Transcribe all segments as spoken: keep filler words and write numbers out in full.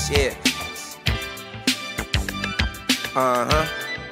Yeah. Uh-huh.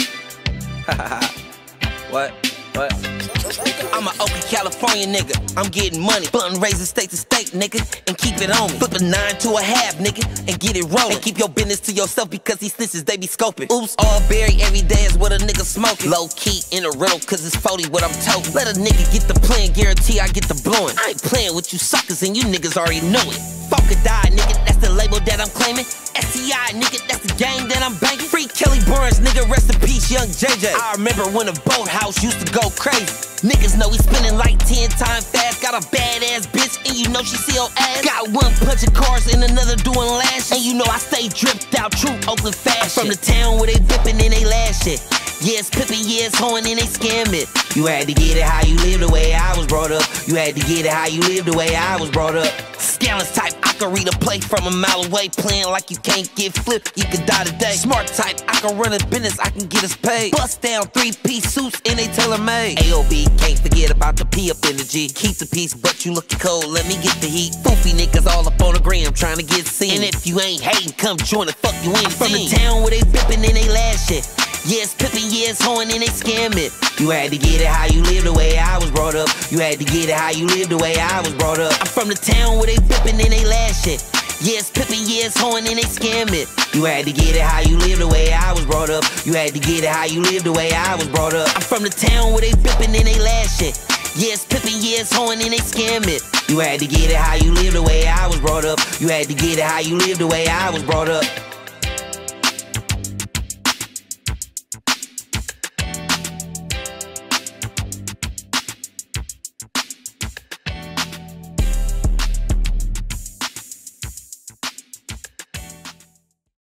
What? What? I'm a Oakland, California nigga. I'm getting money. Blunt raising state to state, nigga, and keep it on me. Flip a nine to a half, nigga, and get it rolling. And keep your business to yourself because these snitches, they be scoping. Oops, all berry every day is what a nigga smoking. Low key in a rental cause it's forty what I'm toting. Let a nigga get the plan, guarantee I get the blowing. I ain't playing with you suckers and you niggas already know it. Fuck or die, nigga, that's the label that I'm claiming. S T I, nigga, that's the game that I'm banking. Free Kelly Burns, nigga, rest in peace, young J J. I remember when a boathouse used to go crazy. Niggas know we spinning like ten times fast. Got a badass bitch and you know she still ass. Got one punching cars and another doing lash. And you know I stay dripped out, true Oakland fashion. From the town where they dipping and they lash it. Yeah, it's pippin', yeah, it's hoeing and they scam it. You had to get it how you live the way I was brought up. You had to get it how you live the way I was brought up. Scandalous type, I can read a play from a mile away. Playing like you can't get flipped, you could die today. Smart type, I can run a business, I can get us paid. Bust down three-piece suits and they tailor-made. A O B, can't forget about the P up in the G. Keep the peace, but you looking cold, let me get the heat. Foofy niggas all up on the gram trying to get seen. And if you ain't hating, come join the fuck you in. I'm from the town where they bippin' and they lash it. Yeah, it's pippin', yeah, it's hoeing and they scam it. You had to get it how you live the way I was brought up. You had to get it how you live the way I was brought up. I'm from the town where they bippin' and they lash it. Yeah, it's pippin', yeah, it's hoeing and they scam it. You had to get it how you live the way I was brought up. You had to get it how you live the way I was brought up. I'm from the town where they bippin' and they lash it. Yeah, it's pippin', yeah, it's hoeing and they scam it. You had to get it how you live the way I was brought up. You had to get it how you live the way I was brought up.